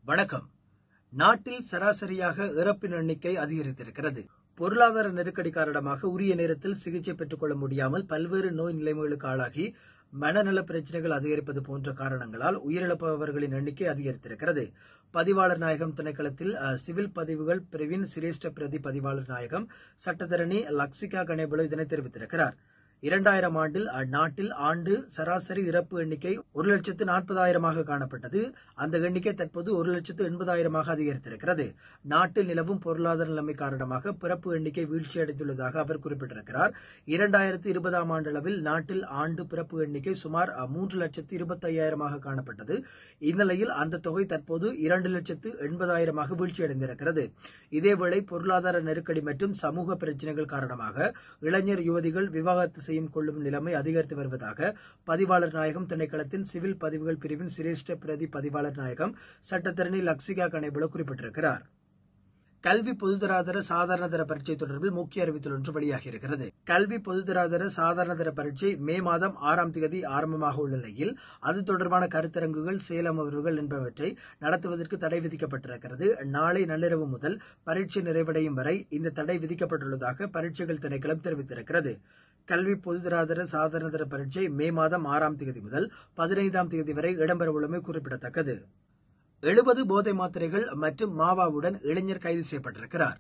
வணக்கம். நாட்டில் சராசரியாக இறப்பின் எண்ணிக்கை அதிகரித்திருக்கிறது. பொருளாதார நெருக்கடி காரணமாக உரிய நேரத்தில் சிகிச்சை பெற்றுக் கொள்ள முடியாமல் பல்வேறு நோய் நிலைமைகளுக்கு ஆளாகி மனநல பிரச்சினைகள் அதிகரிப்பது போன்ற காரணங்களால் உயிரிழப்பவர்களின் எண்ணிக்கை அதிகரித்திருக்கிறது. பதிவாளர் நாயகம் திணைக்களத்தில் சிவில் பதிவுகள் பிரிவின் சிரேஷ்ட பிரதி பதிவாளர் நாயகம் சட்டத்தரணி லக்சிகா கணேபுல இதனை தெரிவித்திருக்கிறார். 2000 ஆண்டில் அந்நாட்டில் ஆண்டு சராசரி இறப்பு எண்ணிக்கை 1,40,000 காணப்பட்டது. அந்த எண்ணிக்கை தற்போது 1,80,000 அதிகரித்திருக்கிறது. நாட்டில் நிலவும் பொருளாதார நிலைமை காரணமாக பிறப்பு எண்ணிக்கை வீழ்ச்சியடைந்துள்ளதாக அவர் குறிப்பிட்டிருக்கிறார். 2020 ஆண்டளவில் நாட்டில் ஆண்டு பிறப்பு எண்ணிக்கை சுமார் 3,25,000 காணப்பட்டது. இந்நிலையில் அந்த தொகை தற்போது 2,80,000 வீழ்ச்சியடைந்திருக்கிறது. இதேவேளை பொருளாதார நெருக்கடி மற்றும் சமூக பிரச்சினைகள் காரணமாக இளைஞர் யுவதிகள் விவாகரத்து கொள்ளும் நிலைமை அதிகரித்து வருவதாக பதிவாளர் நாயகம் திணைக்களத்தின் சிவில் பதிவுகள் பிரிவின் சிரேஷ்ட பிரதி பதிவாளர் நாயகம் சட்டத்தரணி லக்சிகா கணேபுல குறிப்பிட்டிருக்கிறார். கல்வி பொதுதராதர சாதாரணதர பரீட்சை தொடர்பில் முக்கிய அறிவித்தல் ஒன்று வெளியாகியிருக்கிறது. கல்வி பொதுதராதர சாதாரணதர பரீட்சை மே மாதம் 6ஆம் தேதி ஆரம்பமாக உள்ள நிலையில் அது தொடர்பான கருத்தரங்குகள் செயலமர்வுகள் என்பவற்றை நடத்துவதற்கு தடை விதிக்கப்பட்டிருக்கிறது. நாளை நள்ளிரவு முதல் பரீட்சை நிறைவடையும் வரை இந்த தடை விதிக்கப்பட்டுள்ளதாக பரீட்சைகள் திணைக்களம் தெரிவித்திருக்கிறது. கல்வி பொதுதராதர சாதாரணதர பரீட்சை மே மாதம் 6ஆம் தேதி முதல் 15ஆம் தேதி வரை இடம்பெறவுள்ளமை குறிப்பிடத்தக்கது. 70 போதை மாத்திரைகள் மற்றும் மாவாவுடன் இளைஞர் கைது செய்யப்பட்டிருக்கிறார்.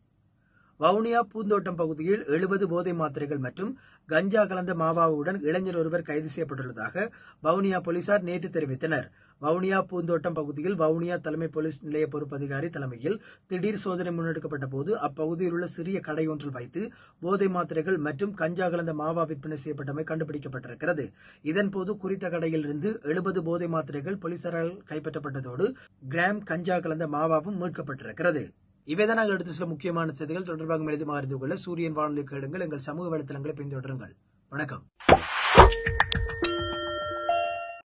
வவுனியா பூந்தோட்டம் பகுதியில் 70 போதை மாத்திரைகள் மற்றும் கஞ்சா கலந்த மாவாவுடன் இளைஞர் ஒருவர் கைது செய்யப்பட்டுள்ளதாக வவுனியா போலீசார் நேற்று தெரிவித்தனர். வவுனியா பூந்தோட்டம் பகுதியில் வவுனியா தலைமை போலீஸ் நிலைய பொறுப்பதிகாரி தலைமையில் திடீர் சோதனை முன்னெடுக்கப்பட்ட போது அப்பகுதியில் உள்ள சிறிய கடை ஒன்றில் வைத்து போதை மாத்திரைகள் மற்றும் கஞ்சா கலந்த மாவா விற்பனை செய்யப்பட்டமை கண்டுபிடிக்கப்பட்டிருக்கிறது. இதன்போது குறித்த கடையில் இருந்து 70 போதை மாத்திரைகள் போலீசாரால் கைப்பற்றப்பட்டதோடு கிராம் கஞ்சா கலந்த மாவாவும் மீட்கப்பட்டிருக்கிறது. இவைதான் நாங்கள் எடுத்த சில முக்கியமான செய்திகள். தொடர்பாக அறிந்து கொள்ள சூரியன் வானொலி கேளுங்கள். எங்கள் சமூக வலைதளங்களை பின்தொடருங்கள். வணக்கம்.